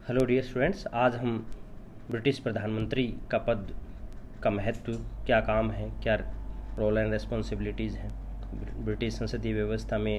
Hello dear students, आज हम British प्रधानमंत्री का पद का महत्व, क्या काम है, क्या रोल एंड रिस्पॉन्सिबिलिटीज़ हैं ब्रिटिश संसदीय व्यवस्था में,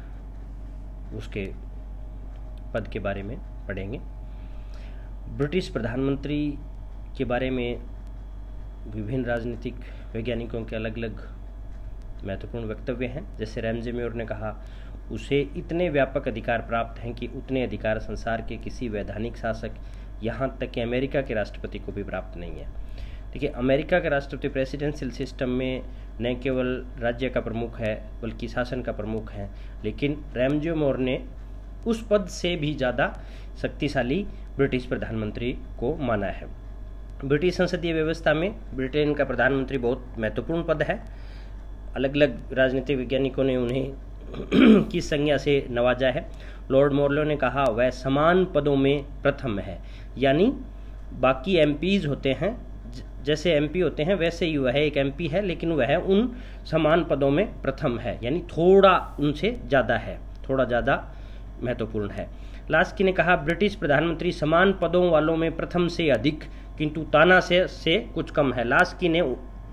उसके पद के बारे में पढ़ेंगे। ब्रिटिश प्रधानमंत्री के बारे में विभिन्न राजनीतिक वैज्ञानिकों के अलग अलग महत्वपूर्ण वक्तव्य हैं। जैसे रैमजे मेयर ने कहा, उसे इतने व्यापक अधिकार प्राप्त हैं कि उतने अधिकार संसार के किसी वैधानिक शासक, यहाँ तक कि अमेरिका के राष्ट्रपति को भी प्राप्त नहीं है। देखिए, अमेरिका के राष्ट्रपति प्रेसिडेंशियल सिस्टम में न केवल राज्य का प्रमुख है बल्कि शासन का प्रमुख है, लेकिन रैमजे मेयर ने उस पद से भी ज़्यादा शक्तिशाली ब्रिटिश प्रधानमंत्री को माना है। ब्रिटिश संसदीय व्यवस्था में ब्रिटेन का प्रधानमंत्री बहुत महत्वपूर्ण पद है। अलग अलग राजनीतिक वैज्ञानिकों ने उन्हें किस संज्ञा से नवाजा है। लॉर्ड मॉर्लो ने कहा, वह समान पदों में प्रथम है, यानी बाकी एमपीज होते हैं, जैसे एमपी होते हैं वैसे ही वह एक एमपी है, लेकिन वह उन समान पदों में प्रथम है, यानी थोड़ा उनसे ज़्यादा है, थोड़ा ज़्यादा महत्वपूर्ण है। लास्की ने कहा, ब्रिटिश प्रधानमंत्री समान पदों वालों में प्रथम से अधिक किंतु ताना से कुछ कम है। लास्की ने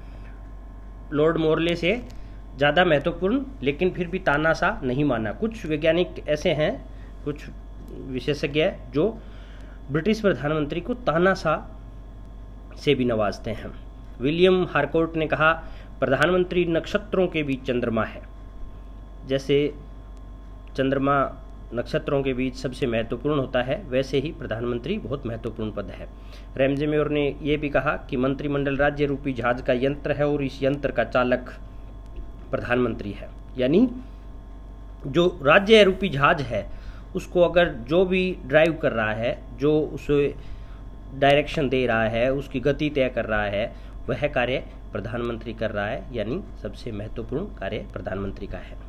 लॉर्ड मॉर्ले से ज़्यादा महत्वपूर्ण लेकिन फिर भी तानाशाह नहीं माना। कुछ वैज्ञानिक ऐसे हैं, कुछ विशेषज्ञ जो ब्रिटिश प्रधानमंत्री को तानाशाह से भी नवाजते हैं। विलियम हारकोर्ट ने कहा, प्रधानमंत्री नक्षत्रों के बीच चंद्रमा है। जैसे चंद्रमा नक्षत्रों के बीच सबसे महत्वपूर्ण होता है, वैसे ही प्रधानमंत्री बहुत महत्वपूर्ण पद है। रैमजे मेयर ने यह भी कहा कि मंत्रिमंडल राज्य रूपी जहाज का यंत्र है और इस यंत्र का चालक प्रधानमंत्री है, यानी जो राज्य रूपी जहाज है उसको अगर जो भी ड्राइव कर रहा है, जो उसे डायरेक्शन दे रहा है, उसकी गति तय कर रहा है, वह कार्य प्रधानमंत्री कर रहा है, यानी सबसे महत्वपूर्ण कार्य प्रधानमंत्री का है।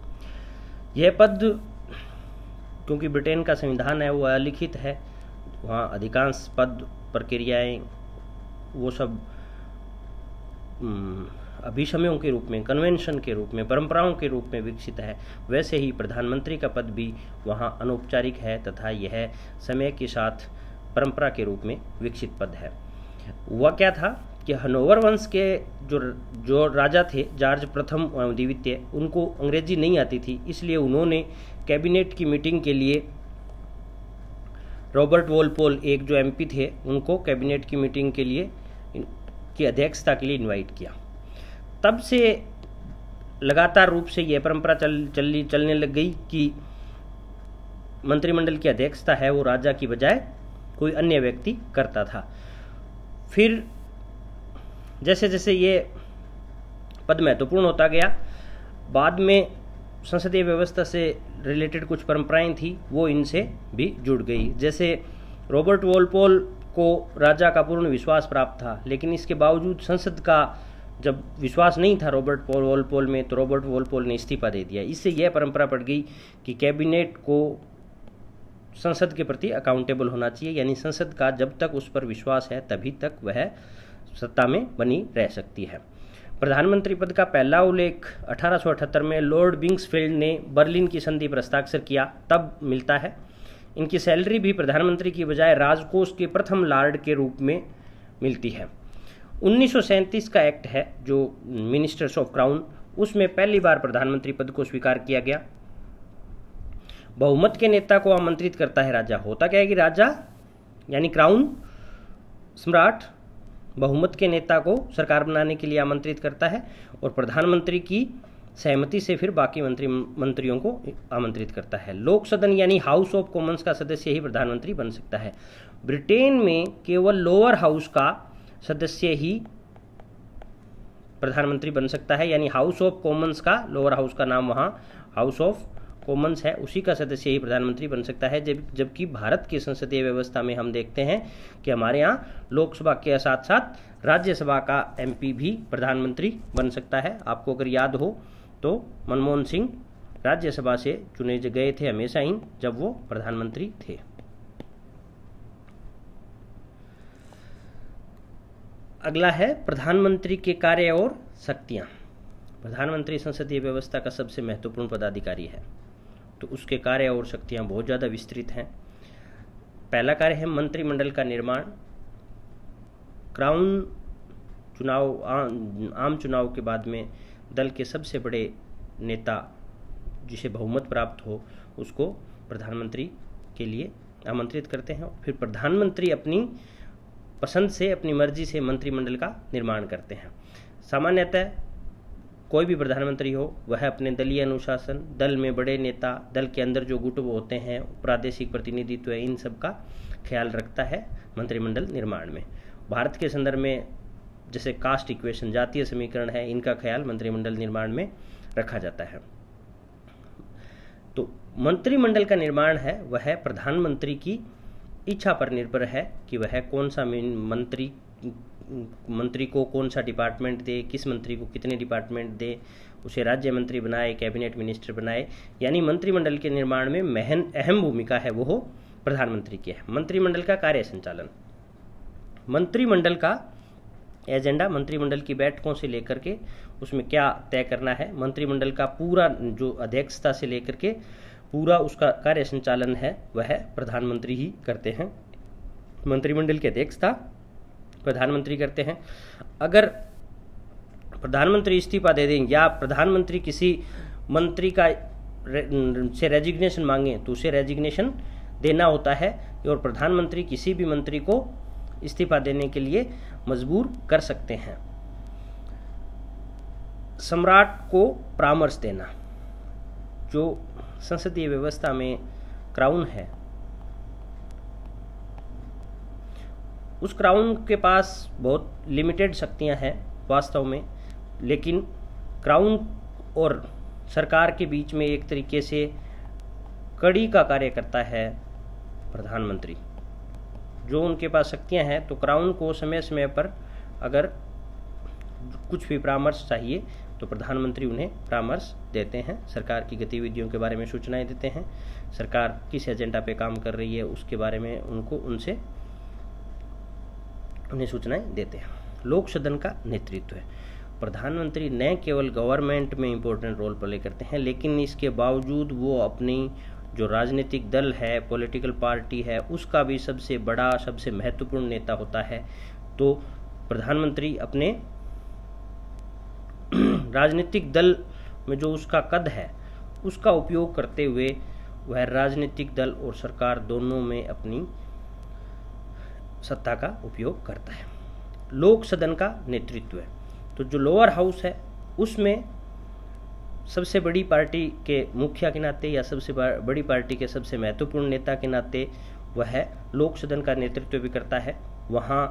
यह पद, क्योंकि ब्रिटेन का संविधान है वह अलिखित है, वहाँ अधिकांश पद प्रक्रियाएं वो सब अभिशमयों के रूप में, कन्वेंशन के रूप में, परंपराओं के रूप में विकसित है, वैसे ही प्रधानमंत्री का पद भी वहाँ अनौपचारिक है तथा यह समय के साथ परंपरा के रूप में विकसित पद है। वह क्या था कि हनोवर वंश के जो राजा थे, जॉर्ज प्रथम एवं द्वितीय, उनको अंग्रेजी नहीं आती थी, इसलिए उन्होंने कैबिनेट की मीटिंग के लिए रॉबर्ट वॉलपोल, एक जो एमपी थे, उनको कैबिनेट की मीटिंग के लिए की अध्यक्षता के लिए इनवाइट किया। तब से लगातार रूप से यह परंपरा चलने लग गई कि मंत्रिमंडल की अध्यक्षता है वो राजा की बजाय कोई अन्य व्यक्ति करता था। फिर जैसे जैसे ये पद महत्वपूर्ण होता गया, बाद में संसदीय व्यवस्था से रिलेटेड कुछ परंपराएं थी, वो इनसे भी जुड़ गई। जैसे रॉबर्ट वॉलपोल को राजा का पूर्ण विश्वास प्राप्त था, लेकिन इसके बावजूद संसद का जब विश्वास नहीं था रॉबर्ट वॉलपोल में, तो रॉबर्ट वॉलपोल ने इस्तीफा दे दिया। इससे यह परंपरा पड़ गई कि कैबिनेट को संसद के प्रति अकाउंटेबल होना चाहिए, यानी संसद का जब तक उस पर विश्वास है तभी तक वह सत्ता में बनी रह सकती है। प्रधानमंत्री पद का पहला उल्लेख 1878 में लॉर्ड बिंग्सफील्ड ने बर्लिन की संधि पर हस्ताक्षर किया, तब मिलता है। इनकी सैलरी भी प्रधानमंत्री की बजाय राजकोष के प्रथम लॉर्ड के रूप में मिलती है। 1937 का एक्ट है जो मिनिस्टर्स ऑफ क्राउन, उसमें पहली बार प्रधानमंत्री पद को स्वीकार किया गया। बहुमत के नेता को आमंत्रित करता है राजा। होता क्या है कि राजा यानी क्राउन सम्राट बहुमत के नेता को सरकार बनाने के लिए आमंत्रित करता है और प्रधानमंत्री की सहमति से फिर बाकी मंत्रियों को आमंत्रित करता है। लोक सदन यानी हाउस ऑफ कॉमन्स का सदस्य ही प्रधानमंत्री बन सकता है। ब्रिटेन में केवल लोअर हाउस का सदस्य ही प्रधानमंत्री बन सकता है, यानी हाउस ऑफ कॉमन्स का, लोअर हाउस का नाम वहाँ हाउस ऑफ कॉमन्स है, उसी का सदस्य ही प्रधानमंत्री बन सकता है। जबकि भारत की संसदीय व्यवस्था में हम देखते हैं कि हमारे यहाँ लोकसभा के साथ साथ राज्यसभा का एमपी भी प्रधानमंत्री बन सकता है। आपको अगर याद हो तो मनमोहन सिंह राज्यसभा से चुने गए थे हमेशा ही जब वो प्रधानमंत्री थे। अगला है प्रधानमंत्री के कार्य और शक्तियाँ। प्रधानमंत्री संसदीय व्यवस्था का सबसे महत्वपूर्ण पदाधिकारी है, तो उसके कार्य और शक्तियाँ बहुत ज़्यादा विस्तृत हैं। पहला कार्य है मंत्रिमंडल का निर्माण। क्राउन चुनाव, आम चुनाव के बाद में दल के सबसे बड़े नेता जिसे बहुमत प्राप्त हो उसको प्रधानमंत्री के लिए आमंत्रित करते हैं। फिर प्रधानमंत्री अपनी पसंद से, अपनी मर्जी से मंत्रिमंडल का निर्माण करते हैं। सामान्यतः कोई भी प्रधानमंत्री हो वह अपने दलीय अनुशासन, दल में बड़े नेता, दल के अंदर जो गुट होते हैं, प्रादेशिक प्रतिनिधित्व है, इन सब का ख्याल रखता है मंत्रिमंडल निर्माण में। भारत के संदर्भ में जैसे कास्ट इक्वेशन, जातीय समीकरण है, इनका ख्याल मंत्रिमंडल निर्माण में रखा जाता है। तो मंत्रिमंडल का निर्माण है वह प्रधानमंत्री की इच्छा पर निर्भर है कि वह कौन सा मंत्री को कौन सा डिपार्टमेंट दे, किस मंत्री को कितने डिपार्टमेंट दे, उसे राज्य मंत्री बनाए, कैबिनेट मिनिस्टर बनाए। यानी मंत्रिमंडल के निर्माण में अहम भूमिका है वो प्रधानमंत्री की है। मंत्रिमंडल का कार्य संचालन, मंत्रिमंडल का एजेंडा, मंत्रिमंडल की बैठकों से लेकर के उसमें क्या तय करना है, मंत्रिमंडल का पूरा जो अध्यक्षता से लेकर के पूरा उसका कार्य संचालन है वह प्रधानमंत्री ही करते हैं। मंत्रिमंडल की अध्यक्षता प्रधानमंत्री करते हैं। अगर प्रधानमंत्री इस्तीफा दे दें या प्रधानमंत्री किसी मंत्री का से रेजिग्नेशन मांगे तो उसे रेजिग्नेशन देना होता है और प्रधानमंत्री किसी भी मंत्री को इस्तीफा देने के लिए मजबूर कर सकते हैं। सम्राट को परामर्श देना, जो संसदीय व्यवस्था में क्राउन है, उस क्राउन के पास बहुत लिमिटेड शक्तियां हैं वास्तव में, लेकिन क्राउन और सरकार के बीच में एक तरीके से कड़ी का कार्य करता है प्रधानमंत्री। जो उनके पास शक्तियां हैं तो क्राउन को समय समय पर अगर कुछ भी परामर्श चाहिए तो प्रधानमंत्री उन्हें परामर्श देते हैं, सरकार की गतिविधियों के बारे में सूचनाएं देते हैं, सरकार किस एजेंडा पे काम कर रही है उसके बारे में उन्हें सूचनाएं देते हैं। लोक सदन का नेतृत्व है। प्रधानमंत्री न केवल गवर्नमेंट में इम्पोर्टेंट रोल प्ले करते हैं, लेकिन इसके बावजूद वो अपनी जो राजनीतिक दल है, पॉलिटिकल पार्टी है, उसका भी सबसे बड़ा, सबसे महत्वपूर्ण नेता होता है। तो प्रधानमंत्री अपने राजनीतिक दल में जो उसका कद है उसका उपयोग करते हुए वह राजनीतिक दल और सरकार दोनों में अपनी सत्ता का उपयोग करता है। लोक सदन का नेतृत्व है। तो जो लोअर हाउस है उसमें सबसे बड़ी पार्टी के मुखिया के नाते या सबसे बड़ी पार्टी के सबसे महत्वपूर्ण नेता के नाते वह लोक सदन का नेतृत्व भी करता है। वहाँ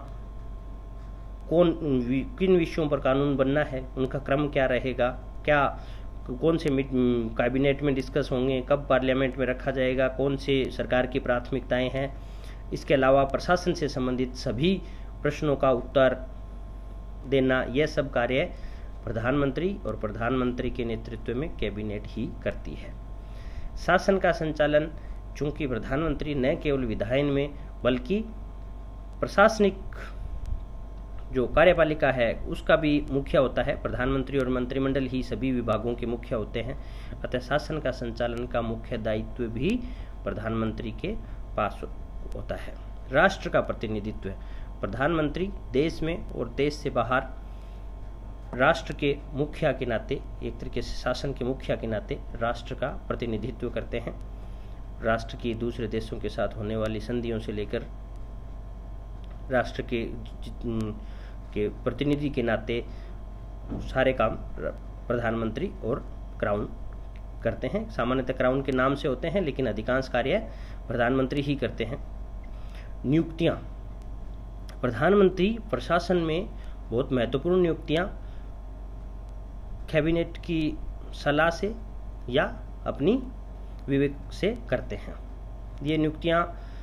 किन विषयों पर कानून बनना है, उनका क्रम क्या रहेगा, कौन से कैबिनेट में डिस्कस होंगे, कब पार्लियामेंट में रखा जाएगा, कौन से सरकार की प्राथमिकताएं हैं। इसके अलावा प्रशासन से संबंधित सभी प्रश्नों का उत्तर देना, यह सब कार्य प्रधानमंत्री और प्रधानमंत्री के नेतृत्व में कैबिनेट ही करती है। शासन का संचालन, चूंकि प्रधानमंत्री न केवल विधायन में बल्कि प्रशासनिक जो कार्यपालिका है उसका भी मुखिया होता है। प्रधानमंत्री और मंत्रिमंडल ही सभी विभागों के मुखिया होते हैं, अतः शासन का संचालन का मुख्य दायित्व भी प्रधानमंत्री के पास होता है। राष्ट्र का प्रतिनिधित्व है। प्रधानमंत्री देश में और देश से बाहर राष्ट्र के मुखिया के नाते, एक तरीके से शासन के मुखिया के नाते राष्ट्र का प्रतिनिधित्व करते हैं। राष्ट्र की दूसरे देशों के साथ होने वाली संधियों से लेकर राष्ट्र के प्रतिनिधि के नाते सारे काम प्रधानमंत्री और क्राउन करते हैं। सामान्यतः क्राउन के नाम से होते हैं, लेकिन अधिकांश कार्य प्रधानमंत्री ही करते हैं। नियुक्तियां, प्रधानमंत्री प्रशासन में बहुत महत्वपूर्ण नियुक्तियां कैबिनेट की सलाह से या अपनी विवेक से करते हैं। ये नियुक्तियां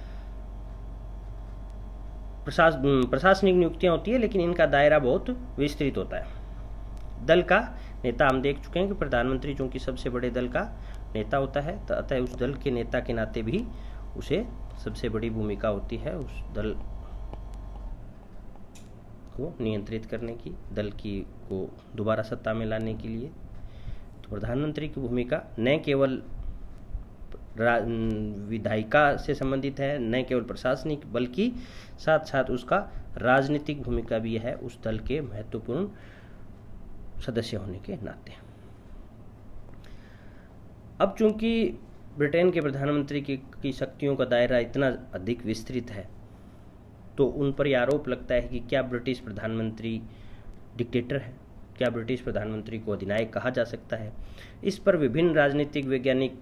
प्रशासनिक नियुक्तियां होती है, लेकिन इनका दायरा बहुत विस्तृत होता है। दल का नेता, हम देख चुके हैं कि प्रधानमंत्री चूंकि सबसे बड़े दल का नेता होता है, अतः उस दल के नेता के नाते भी उसे सबसे बड़ी भूमिका होती है उस दल को नियंत्रित करने की, दल को दोबारा सत्ता में लाने के लिए। तो प्रधानमंत्री की भूमिका न केवल विधायिका से संबंधित है, न केवल प्रशासनिक बल्कि साथ साथ उसका राजनीतिक भूमिका भी है उस दल के महत्वपूर्ण सदस्य होने के नाते। अब चूंकि ब्रिटेन के प्रधानमंत्री की शक्तियों का दायरा इतना अधिक विस्तृत है, तो उन पर यह आरोप लगता है कि क्या ब्रिटिश प्रधानमंत्री डिक्टेटर है, क्या ब्रिटिश प्रधानमंत्री को अधिनायक कहा जा सकता है। इस पर विभिन्न राजनीतिक वैज्ञानिक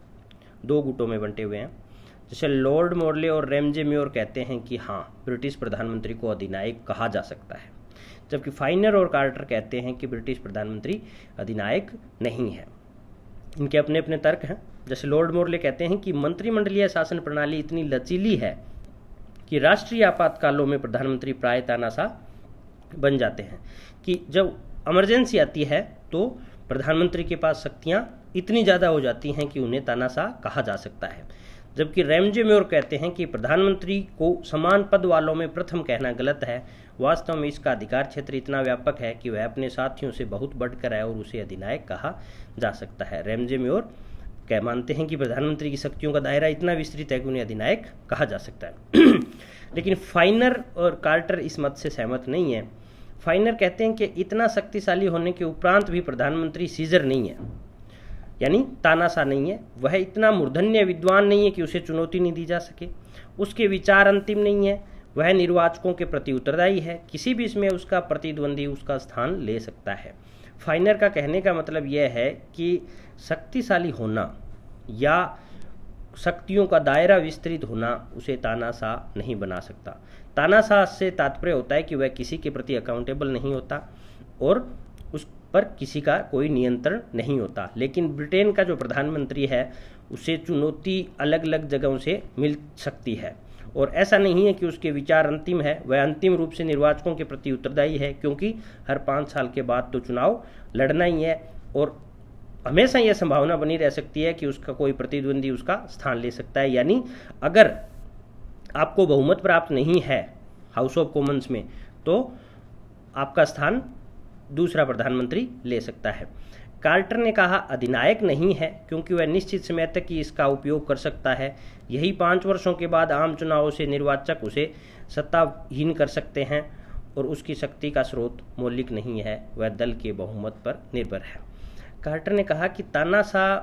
दो गुटों में बंटे हुए हैं। जैसे लॉर्ड मॉर्ले और रैमजे म्योर कहते हैं कि हाँ, ब्रिटिश प्रधानमंत्री को अधिनायक कहा जा सकता है, जबकि फाइनर और कार्टर कहते हैं कि ब्रिटिश प्रधानमंत्री अधिनायक नहीं है। इनके अपने अपने तर्क हैं। जैसे लॉर्ड मॉर्ले कहते हैं कि मंत्रिमंडलीय शासन प्रणाली इतनी लचीली है कि राष्ट्रीय आपातकालों में प्रधानमंत्री प्राय तानाशाह बन जाते हैं, कि जब इमरजेंसी आती है तो प्रधानमंत्री के पास शक्तियां इतनी ज़्यादा हो जाती हैं कि उन्हें तानाशाह कहा जा सकता है। जबकि रैमजे म्योर कहते हैं कि प्रधानमंत्री को समान पद वालों में प्रथम कहना गलत है। वास्तव में इसका अधिकार क्षेत्र इतना व्यापक है कि वह अपने साथियों से बहुत बढ़कर है और उसे अधिनायक कहा जा सकता है। रैमजे म्योर मानते हैं कि प्रधानमंत्री की शक्तियों का दायरा इतना विस्तृत है कि उन्हें अधिनायक कहा जा सकता है। लेकिन फाइनर और कार्टर इस मत से सहमत नहीं है। फाइनर कहते हैं कि इतना शक्तिशाली होने के उपरांत भी प्रधानमंत्री सीजर नहीं है, यानी तानाशाह नहीं है। वह इतना मूर्धन्य विद्वान नहीं है कि उसे चुनौती नहीं दी जा सके। उसके विचार अंतिम नहीं है। वह निर्वाचकों के प्रति उत्तरदायी है। किसी भी इसमें उसका प्रतिद्वंदी उसका स्थान ले सकता है। फाइनर का कहने का मतलब यह है कि शक्तिशाली होना या शक्तियों का दायरा विस्तृत होना उसे तानाशाह नहीं बना सकता। तानाशाह से तात्पर्य होता है कि वह किसी के प्रति अकाउंटेबल नहीं होता और उस पर किसी का कोई नियंत्रण नहीं होता। लेकिन ब्रिटेन का जो प्रधानमंत्री है उसे चुनौती अलग अलग जगहों से मिल सकती है और ऐसा नहीं है कि उसके विचार अंतिम है। वह अंतिम रूप से निर्वाचकों के प्रति उत्तरदायी है, क्योंकि हर 5 साल के बाद तो चुनाव लड़ना ही है और हमेशा यह संभावना बनी रह सकती है कि उसका कोई प्रतिद्वंदी उसका स्थान ले सकता है। यानी अगर आपको बहुमत प्राप्त नहीं है हाउस ऑफ कॉमन्स में, तो आपका स्थान दूसरा प्रधानमंत्री ले सकता है। कार्टर ने कहा अधिनायक नहीं है क्योंकि वह निश्चित समय तक ही इसका उपयोग कर सकता है। यही 5 वर्षों के बाद आम चुनावों से निर्वाचक उसे सत्ताहीन कर सकते हैं और उसकी शक्ति का स्रोत मौलिक नहीं है, वह दल के बहुमत पर निर्भर है। कार्टर ने कहा कि तानाशाह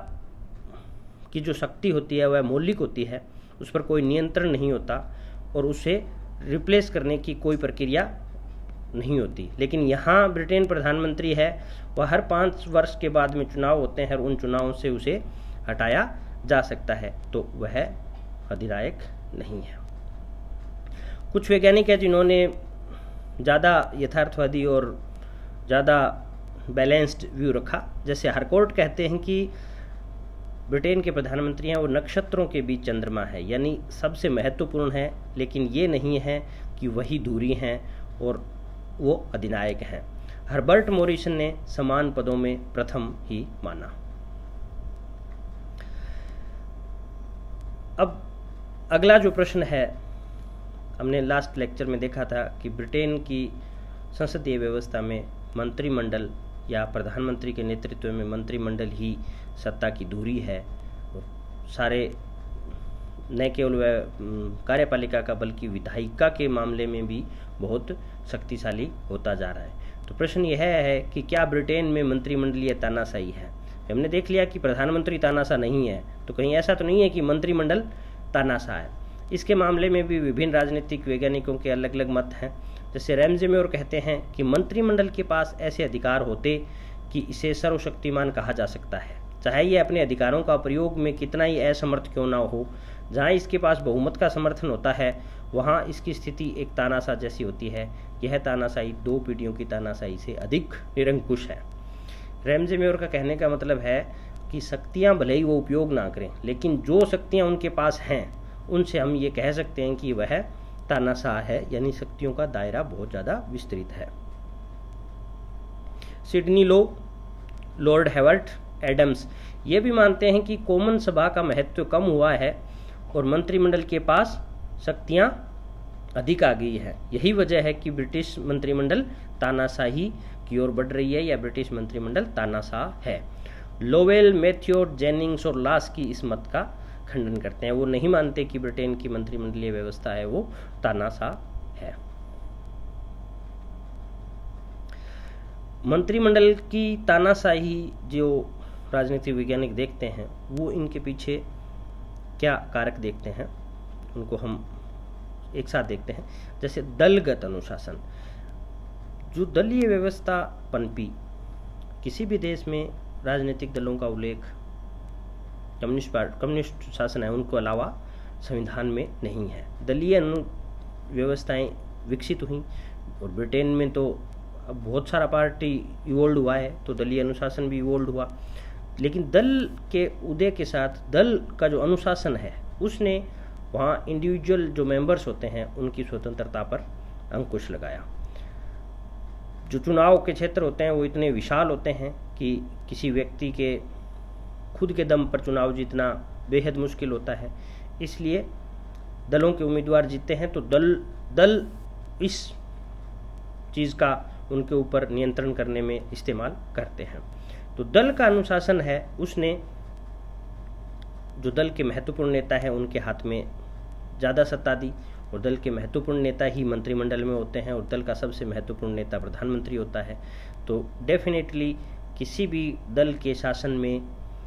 की जो शक्ति होती है वह मौलिक होती है, उस पर कोई नियंत्रण नहीं होता और उसे रिप्लेस करने की कोई प्रक्रिया नहीं होती। लेकिन यहाँ ब्रिटेन प्रधानमंत्री है, वह हर 5 वर्ष के बाद में चुनाव होते हैं और उन चुनावों से उसे हटाया जा सकता है, तो वह अधिनायक नहीं है। कुछ वैज्ञानिक हैं जिन्होंने ज़्यादा यथार्थवादी और ज़्यादा बैलेंस्ड व्यू रखा। जैसे हार्कोर्ट कहते हैं कि ब्रिटेन के प्रधानमंत्री हैं वो नक्षत्रों के बीच चंद्रमा है, यानी सबसे महत्वपूर्ण है, लेकिन ये नहीं है कि वही दूरी हैं और वो अधिनायक हैं। हर्बर्ट मॉरिसन ने समान पदों में प्रथम ही माना। अब अगला जो प्रश्न है, हमने लास्ट लेक्चर में देखा था कि ब्रिटेन की संसदीय व्यवस्था में मंत्रिमंडल या प्रधानमंत्री के नेतृत्व में मंत्रिमंडल ही सत्ता की धुरी है और सारे न केवल वह कार्यपालिका का बल्कि विधायिका के मामले में भी बहुत शक्तिशाली होता जा रहा है। तो प्रश्न यह है कि क्या ब्रिटेन में मंत्रिमंडलीय तानाशाही है। हमने देख लिया कि प्रधानमंत्री तानाशाह नहीं है, तो कहीं ऐसा तो नहीं है कि मंत्रिमंडल तानाशाह है। इसके मामले में भी विभिन्न राजनीतिक वैज्ञानिकों के अलग अलग मत हैं। जैसे रैमजे म्योर कहते हैं कि मंत्रिमंडल के पास ऐसे अधिकार होते कि इसे सर्वशक्तिमान कहा जा सकता है, चाहे ये अपने अधिकारों का प्रयोग में कितना ही असमर्थ क्यों ना हो। जहाँ इसके पास बहुमत का समर्थन होता है वहाँ इसकी स्थिति एक तानाशाह जैसी होती है। यह तानाशाही 2 पीढ़ियों की तानाशाही से अधिक निरंकुश है। रैमजे म्योर का कहने का मतलब है कि शक्तियाँ भले ही वो उपयोग ना करें, लेकिन जो शक्तियाँ उनके पास हैं उनसे हम ये कह सकते हैं कि वह तानाशाह है, यानी शक्तियों का दायरा बहुत ज़्यादा विस्तृत है। Sidney Low, Lord Hewart, Adams ये भी मानते हैं कि कॉमन सभा का महत्व कम हुआ है और मंत्रिमंडल के पास शक्तियां अधिक आ गई है। यही वजह है कि ब्रिटिश मंत्रिमंडल तानाशाही की ओर बढ़ रही है या ब्रिटिश मंत्रिमंडल तानाशाह है। लोवेल, मैथ्यू, जेनिंग्स और लास की इस मत का खंडन करते हैं। वो नहीं मानते कि ब्रिटेन की मंत्रिमंडलीय व्यवस्था है वो तानाशाह है। मंत्रिमंडल की तानाशाही जो राजनीतिक वैज्ञानिक देखते हैं वो इनके पीछे क्या कारक देखते हैं उनको हम एक साथ देखते हैं। जैसे दलगत अनुशासन, जो दलीय व्यवस्था पनपी, किसी भी देश में राजनीतिक दलों का उल्लेख कम्युनिस्ट शासन है उनको अलावा संविधान में नहीं है। दलीय व्यवस्थाएं विकसित हुई और ब्रिटेन में तो अब बहुत सारा पार्टी इवोल्व हुआ है, तो दलीय अनुशासन भी इवोल्व हुआ। लेकिन दल के उदय के साथ दल का जो अनुशासन है उसने वहाँ इंडिविजुअल जो मेंबर्स होते हैं उनकी स्वतंत्रता पर अंकुश लगाया। जो चुनाव के क्षेत्र होते हैं वो इतने विशाल होते हैं कि किसी व्यक्ति के खुद के दम पर चुनाव जीतना बेहद मुश्किल होता है। इसलिए दलों के उम्मीदवार जीतते हैं तो दल इस चीज़ का उनके ऊपर नियंत्रण करने में इस्तेमाल करते हैं। तो दल का अनुशासन है उसने जो दल के महत्वपूर्ण नेता हैं उनके हाथ में ज़्यादा सत्ता दी, और दल के महत्वपूर्ण नेता ही मंत्रिमंडल में होते हैं और दल का सबसे महत्वपूर्ण नेता प्रधानमंत्री होता है। तो डेफिनेटली किसी भी दल के शासन में,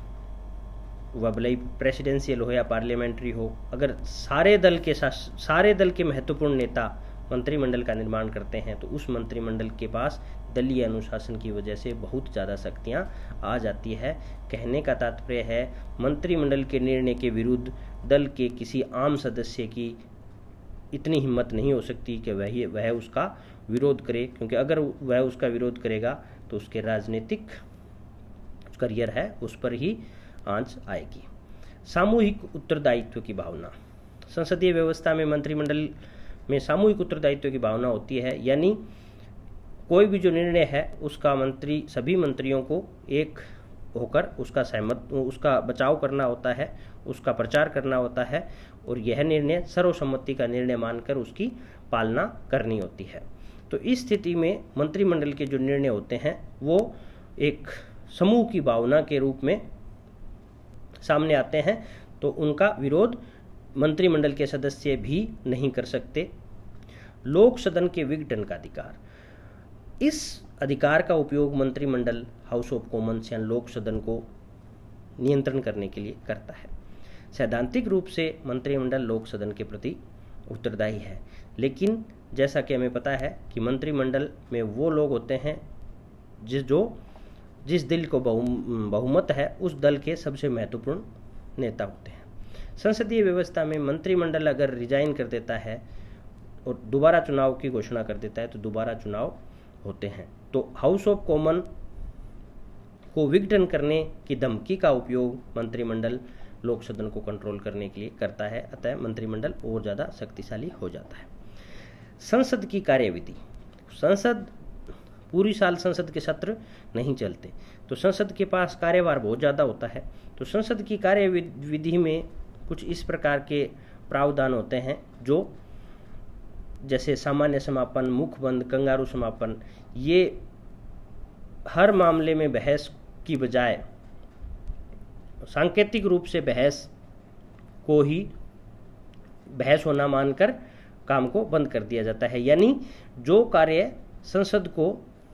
वह भले ही प्रेसिडेंशियल हो या पार्लियामेंट्री हो, अगर सारे दल के महत्वपूर्ण नेता मंत्रिमंडल का निर्माण करते हैं तो उस मंत्रिमंडल के पास दलीय अनुशासन की वजह से बहुत ज़्यादा शक्तियाँ आ जाती है। कहने का तात्पर्य है मंत्रिमंडल के निर्णय के विरुद्ध दल के किसी आम सदस्य की इतनी हिम्मत नहीं हो सकती कि वह उसका विरोध करे, क्योंकि अगर वह उसका विरोध करेगा तो उसके राजनीतिक करियर है उस पर ही आंच आएगी। सामूहिक उत्तरदायित्व की भावना, संसदीय व्यवस्था में मंत्रिमंडल में सामूहिक उत्तरदायित्व की भावना होती है, यानी कोई भी जो निर्णय है उसका सभी मंत्रियों को एक होकर उसका बचाव करना होता है, उसका प्रचार करना होता है, और यह निर्णय सर्वसम्मति का निर्णय मानकर उसकी पालना करनी होती है। तो इस स्थिति में मंत्रिमंडल के जो निर्णय होते हैं वो एक समूह की भावना के रूप में सामने आते हैं, तो उनका विरोध मंत्रिमंडल के सदस्य भी नहीं कर सकते। लोक सदन के विघटन का अधिकार, इस अधिकार का उपयोग मंत्रिमंडल हाउस ऑफ कॉमन्स या लोक सदन को नियंत्रण करने के लिए करता है। सैद्धांतिक रूप से मंत्रिमंडल लोक सदन के प्रति उत्तरदायी है, लेकिन जैसा कि हमें पता है कि मंत्रिमंडल में वो लोग होते हैं जिस दल को बहुमत है उस दल के सबसे महत्वपूर्ण नेता होते हैं। संसदीय व्यवस्था में मंत्रिमंडल अगर रिजाइन कर देता है और दोबारा चुनाव की घोषणा कर देता है तो दोबारा चुनाव होते हैं। तो हाउस ऑफ कॉमन को विघटन करने की धमकी का उपयोग मंत्रिमंडल लोक सदन को कंट्रोल करने के लिए करता है, अतः मंत्रिमंडल और ज़्यादा शक्तिशाली हो जाता है। संसद की कार्यविधि, पूरी साल संसद के सत्र नहीं चलते, तो संसद के पास कार्यभार बहुत ज़्यादा होता है। तो संसद की कार्यविधि में कुछ इस प्रकार के प्रावधान होते हैं जो जैसे सामान्य समापन, मुखबंद, कंगारू समापन, ये हर मामले में बहस की बजाय सांकेतिक रूप से बहस को ही बहस होना मानकर काम को बंद कर दिया जाता है। यानी जो कार्य संसद को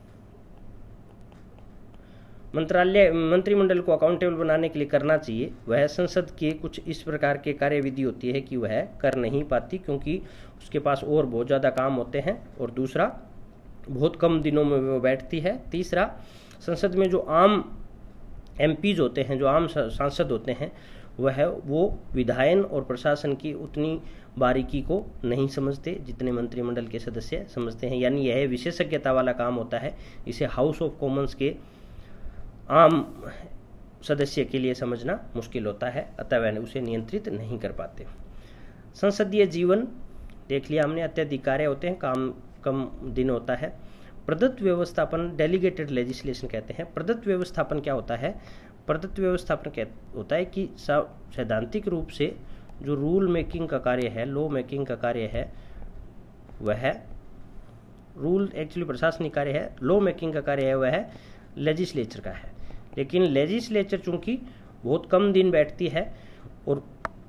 मंत्रिमंडल को अकाउंटेबल बनाने के लिए करना चाहिए, वह संसद के कुछ इस प्रकार के कार्यविधि होती है कि वह कर नहीं पाती, क्योंकि उसके पास और बहुत ज़्यादा काम होते हैं, और दूसरा बहुत कम दिनों में वो बैठती है। तीसरा, संसद में जो आम एमपीज होते हैं, जो आम सांसद होते हैं, वो विधायन और प्रशासन की उतनी बारीकी को नहीं समझते जितने मंत्रिमंडल के सदस्य समझते हैं। यानी यह विशेषज्ञता वाला काम होता है, इसे हाउस ऑफ कॉमन्स के आम सदस्य के लिए समझना मुश्किल होता है, अतः वह उसे नियंत्रित नहीं कर पाते। संसदीय जीवन देख लिया हमने, अत्यधिक कार्य होते हैं, काम कम दिन होता है। प्रदत्त व्यवस्थापन, डेलीगेटेड लेजिस्लेशन कहते हैं। प्रदत्त व्यवस्थापन क्या होता है? प्रदत्त व्यवस्थापन क्या होता है कि सैद्धांतिक रूप से जो रूल मेकिंग का कार्य है, लॉ मेकिंग का कार्य है, वह रूल एक्चुअली प्रशासनिक कार्य है, लॉ मेकिंग का कार्य है वह लेजिस्लेचर का है। लेकिन लेजिस्लेचर चूंकि बहुत कम दिन बैठती है और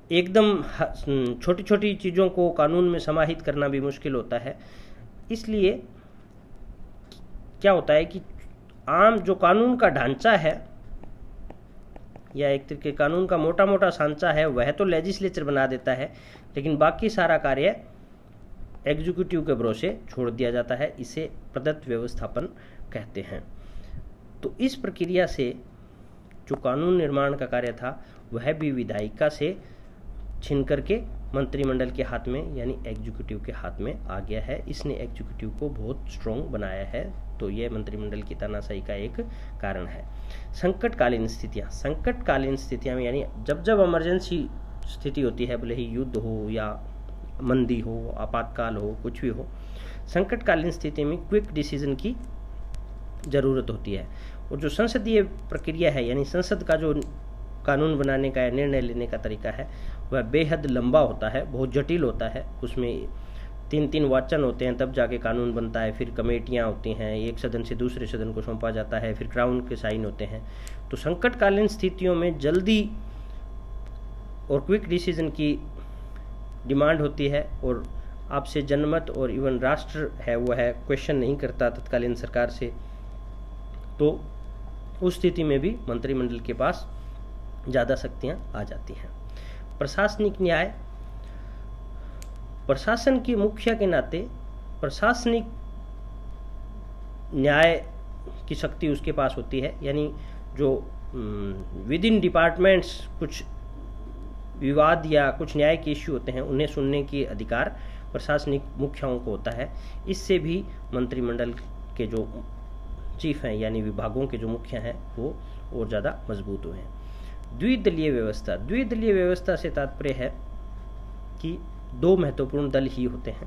एकदम छोटी छोटी चीज़ों को कानून में समाहित करना भी मुश्किल होता है। इसलिए क्या होता है कि आम जो कानून का ढांचा है या एक तरीके कानून का मोटा मोटा सांचा है वह तो लेजिस्लेचर बना देता है, लेकिन बाकी सारा कार्य एग्जीक्यूटिव के भरोसे छोड़ दिया जाता है। इसे प्रदत्त व्यवस्थापन कहते हैं। तो इस प्रक्रिया से जो कानून निर्माण का कार्य था वह भी विधायिका से छीन करके मंत्रिमंडल के हाथ में यानी एग्जीक्यूटिव के हाथ में आ गया है। इसने एग्जीक्यूटिव को बहुत स्ट्रॉन्ग बनाया है। तो यह मंत्रिमंडल की तानाशाही का एक कारण है। संकटकालीन स्थितियां में यानी जब जब इमरजेंसी स्थिति होती है, भले ही युद्ध हो या मंदी हो, आपातकाल हो, कुछ भी हो, संकटकालीन स्थिति में क्विक डिसीजन की ज़रूरत होती है। और जो संसदीय प्रक्रिया है यानी संसद का जो कानून बनाने का या निर्णय लेने का तरीका है वह बेहद लंबा होता है, बहुत जटिल होता है। उसमें 3 वाचन होते हैं तब जाके कानून बनता है। फिर कमेटियां होती हैं, एक सदन से दूसरे सदन को सौंपा जाता है, फिर क्राउन के साइन होते हैं। तो संकटकालीन स्थितियों में जल्दी और क्विक डिसीजन की डिमांड होती है और आपसे जनमत और इवन राष्ट्र है वह है क्वेश्चन नहीं करता तत्कालीन सरकार से। तो उस स्थिति में भी मंत्रिमंडल के पास ज़्यादा शक्तियाँ आ जाती हैं। प्रशासनिक न्याय, प्रशासन की मुखिया के नाते प्रशासनिक न्याय की शक्ति उसके पास होती है। यानी जो विद इन डिपार्टमेंट्स कुछ विवाद या कुछ न्याय के इश्यू होते हैं उन्हें सुनने की अधिकार प्रशासनिक मुखियाओं को होता है। इससे भी मंत्रिमंडल के जो चीफ हैं यानी विभागों के जो मुखिया हैं वो और ज़्यादा मजबूत हुए हैं। द्विदलीय व्यवस्था से तात्पर्य है कि 2 महत्वपूर्ण दल ही होते हैं।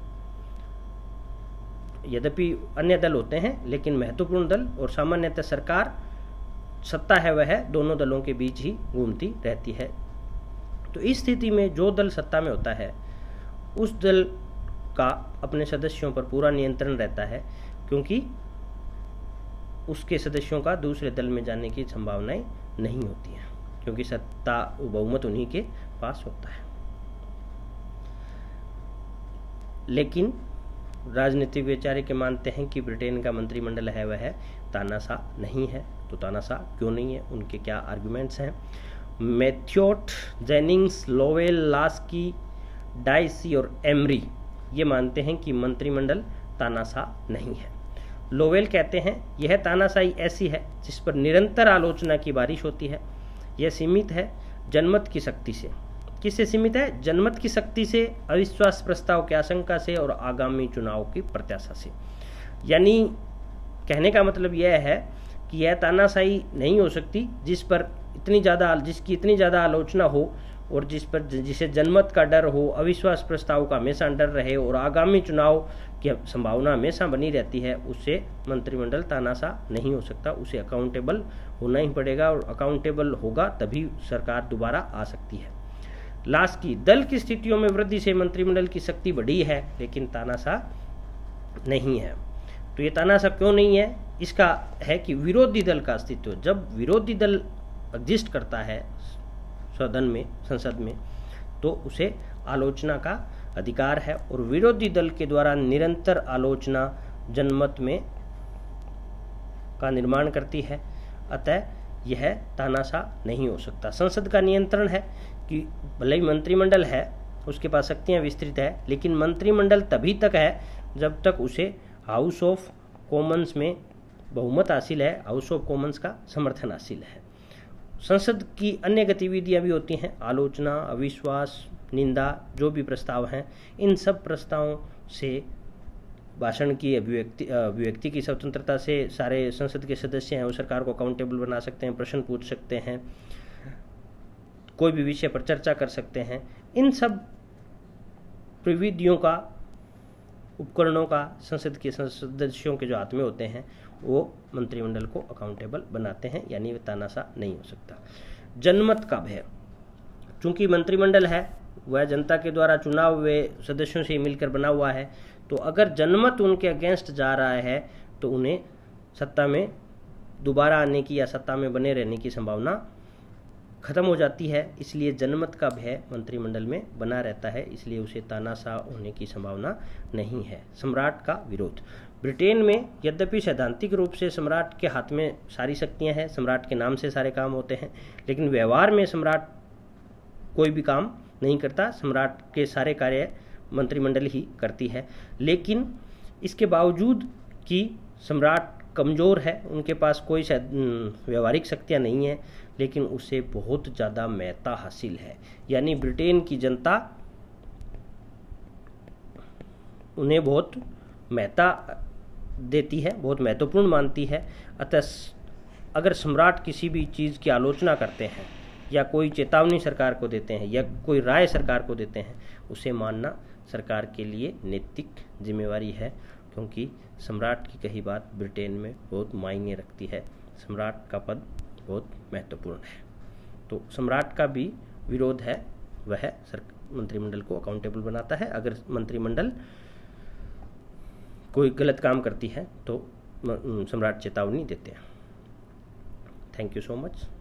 यद्यपि अन्य दल होते हैं लेकिन महत्वपूर्ण दल और सामान्यतः सरकार सत्ता है वह दोनों दलों के बीच ही घूमती रहती है। तो इस स्थिति में जो दल सत्ता में होता है उस दल का अपने सदस्यों पर पूरा नियंत्रण रहता है, क्योंकि उसके सदस्यों का दूसरे दल में जाने की संभावनाएं नहीं होती हैं, क्योंकि सत्ता बहुमत उन्हीं के पास होता है। लेकिन राजनीतिक वैचारिक मानते हैं कि ब्रिटेन का मंत्रिमंडल है वह तानाशाह नहीं है। तो तानाशाह क्यों नहीं है, उनके क्या आर्गुमेंट्स हैं? Mathiot, Jennings, Lowell, Laski, Dicey और एमरी ये मानते हैं कि मंत्रिमंडल तानाशाह नहीं है। लोवेल कहते हैं यह तानाशाही ऐसी है जिस पर निरंतर आलोचना की बारिश होती है। यह सीमित है जनमत की शक्ति से। किससे सीमित है? जनमत की शक्ति से, अविश्वास प्रस्ताव की आशंका से और आगामी चुनाव की प्रत्याशा से। यानी कहने का मतलब यह है कि यह तानाशाही नहीं हो सकती जिसकी इतनी ज़्यादा आलोचना हो और जिसे जनमत का डर हो, अविश्वास प्रस्ताव का हमेशा डर रहे और आगामी चुनाव की संभावना हमेशा बनी रहती है। उससे मंत्रिमंडल तानाशाह नहीं हो सकता, उसे अकाउंटेबल होना ही पड़ेगा और अकाउंटेबल होगा तभी सरकार दोबारा आ सकती है। लास्ट की दल की स्थितियों में वृद्धि से मंत्रिमंडल की शक्ति बढ़ी है लेकिन तानाशाह नहीं है। तो ये तानाशाह क्यों नहीं है? इसका है कि विरोधी दल का अस्तित्व। जब विरोधी दल एग्जिस्ट करता है सदन में, संसद में, तो उसे आलोचना का अधिकार है और विरोधी दल के द्वारा निरंतर आलोचना जनमत में का निर्माण करती है। अतः यह तानाशाह नहीं हो सकता। संसद का नियंत्रण है कि भले ही मंत्रिमंडल है, उसके पास शक्तियां विस्तृत है, लेकिन मंत्रिमंडल तभी तक है जब तक उसे हाउस ऑफ कॉमन्स में बहुमत हासिल है, हाउस ऑफ कॉमन्स का समर्थन हासिल है। संसद की अन्य गतिविधियां भी होती हैं, आलोचना, अविश्वास, निंदा, जो भी प्रस्ताव हैं, इन सब प्रस्तावों से भाषण की अभिव्यक्ति की स्वतंत्रता से सारे संसद के सदस्य हैं वो सरकार को अकाउंटेबल बना सकते हैं, प्रश्न पूछ सकते हैं, कोई भी विषय पर चर्चा कर सकते हैं। इन सब प्रविधियों का, उपकरणों का संसद के सदस्यों के जो हाथ में होते हैं वो मंत्रिमंडल को अकाउंटेबल बनाते हैं, यानी वे तानाशाह नहीं हो सकता। जनमत का भय, चूंकि मंत्रिमंडल है वह जनता के द्वारा चुनाव हुए सदस्यों से मिलकर बना हुआ है, तो अगर जनमत उनके अगेंस्ट जा रहा है तो उन्हें सत्ता में दोबारा आने की या सत्ता में बने रहने की संभावना खत्म हो जाती है, इसलिए जनमत का भय मंत्रिमंडल में बना रहता है, इसलिए उसे तानाशाह होने की संभावना नहीं है। सम्राट का विरोध। ब्रिटेन में यद्यपि सैद्धांतिक रूप से सम्राट के हाथ में सारी शक्तियां हैं, सम्राट के नाम से सारे काम होते हैं, लेकिन व्यवहार में सम्राट कोई भी काम नहीं करता, सम्राट के सारे कार्य मंत्रिमंडल ही करती है। लेकिन इसके बावजूद कि सम्राट कमज़ोर है, उनके पास कोई व्यवहारिक शक्तियाँ नहीं है, लेकिन उसे बहुत ज़्यादा महत्ता हासिल है, यानी ब्रिटेन की जनता उन्हें बहुत महत्ता देती है, बहुत महत्वपूर्ण मानती है। अतः अगर सम्राट किसी भी चीज़ की आलोचना करते हैं या कोई चेतावनी सरकार को देते हैं या कोई राय सरकार को देते हैं, उसे मानना सरकार के लिए नैतिक जिम्मेवारी है, क्योंकि सम्राट की कही बात ब्रिटेन में बहुत मायने रखती है। सम्राट का पद बहुत महत्वपूर्ण है। तो सम्राट का भी विरोध है, वह मंत्रिमंडल को अकाउंटेबल बनाता है। अगर मंत्रिमंडल कोई गलत काम करती है तो सम्राट चेतावनी देते हैं। Thank you so much.